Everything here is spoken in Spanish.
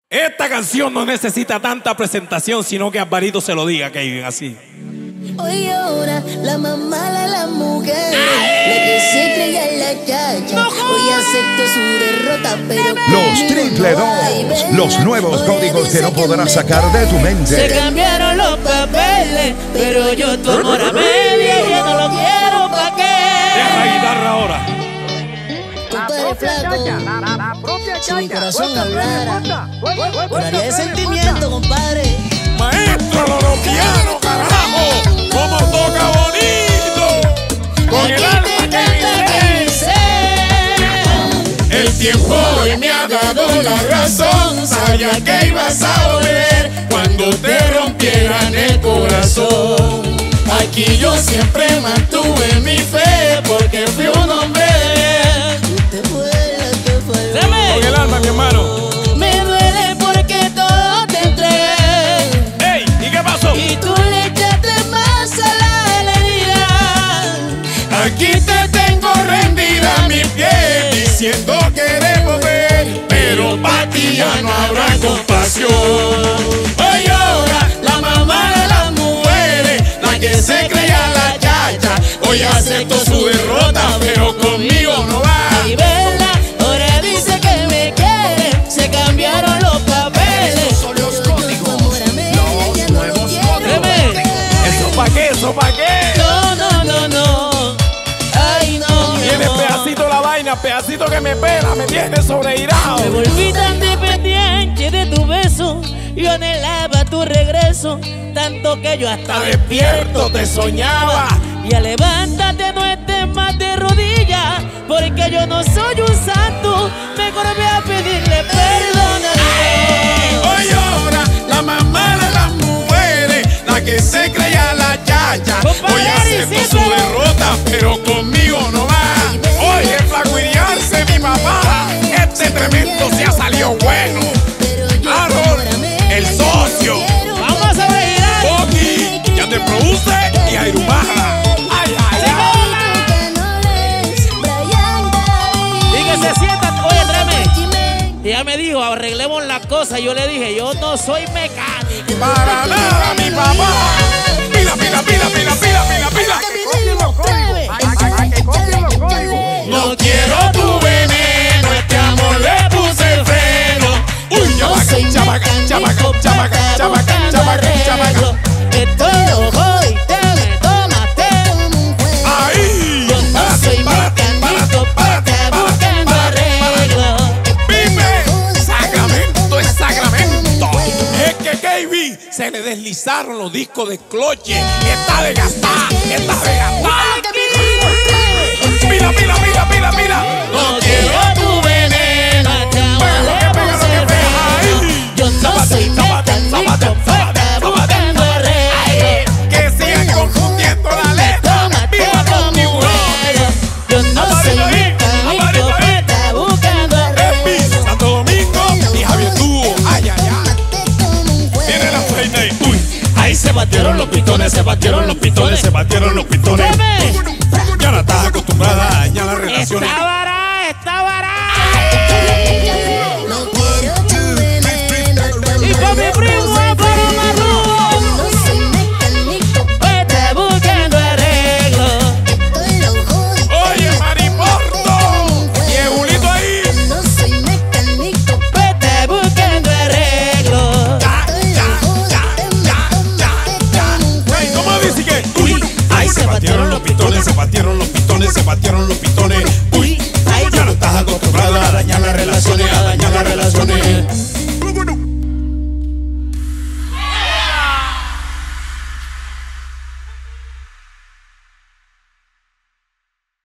Esta canción no necesita tanta presentación, sino que Alvarito se lo diga, Kevin, así. Hoy ahora la mamá de las mujeres, la que se creía en la chacha, hoy acepto su derrota, pero los triple dos, los nuevos códigos que no podrás sacar de tu mente. Se cambiaron los papeles, pero yo tu amor a media y ya no lo quiero, ¿pa' qué? Deja la guitarra ahora. Compadre flaco, si mi corazón hablara, hablaría de sentimiento, compadre. Maestro Loropiano, carajo, como toca bonito, con el alma que dice. El tiempo hoy me ha dado la razón, sabía que ibas a volver cuando te rompieran el corazón. Aquí yo siempre mantuve mi fe porque fui un hombre Te fue. Con el alma, mi hermano. Me duele porque todo te entregué. ¡Ey! ¿Y qué pasó? Y tú le echaste más a la herida. Aquí te tengo rendida mi piel, diciendo que debo ver, pero para ti ya no habrá compasión. Hoy ahora la mamá de las mujeres, la que se creía la chacha, hoy aceptó su derrota, pero conmigo no va. Y vela, ahora dice que me quiere, se cambiaron los papeles. Son los códigos, los nuevos códigos. ¿Eso pa' qué? ¿Eso pa' qué? No. Ay, no, mi Tiene amor. pedacito la vaina, pedacito que me pela, me tiene sobreirado. Me volví tan dependiente de tu beso, yo anhelaba tu regreso, tanto que yo hasta Despierto te soñaba. Ya levántate, no estés más de rodillas, porque yo no soy un santo, mejor voy a pedirle perdón a Dios. Hoy ahora la mamá de las mujeres, la que se creía la chacha, hoy aceptó su derrota, pero conmigo no va. Oye, flaco Iriarse, mi papá, este tremendo se ha salido bueno. Harold, el socio, Vamos a bailar. Boqui, ya te produce y Airumaja. Ay, ay, ay. Y que se sientan, oye, tráeme. Ella me dijo, arreglemos las cosas. Yo le dije, yo no soy mecánico. Para nada, mi papá. Pila, pila, pila, pila, pila, pila, pila. No quiero tu veneno, este amor le puse el freno. Uy, chamaca, chamaca, chamaca, chamaca, chamaca, chamaca, chamaca. Esto lo jodiste, me tomaste. Ahí. Yo no soy mecánico, para buscando arreglo. Vive, Sacramento es Sacramento. Es que KB se le deslizaron los discos de cloche. Está de gastar, está de gastar. Pila, pila, pila, pila, pila. No quiero tu veneno. Yo no soy mecánico, para buscando arreglo. Que sigan confundiendo la letra. Tómate Viva como conmigo. mujer. Yo no soy mecánico, para buscando Epi, arreglo. Santo Domingo y Javier Dúo. Ay, ay, ay. Viene la feina y uy. Ahí se batieron los pitones, se batieron los pitones, se batieron los pitones. Ya no estás acostumbrada a dañar las relaciones. Estaba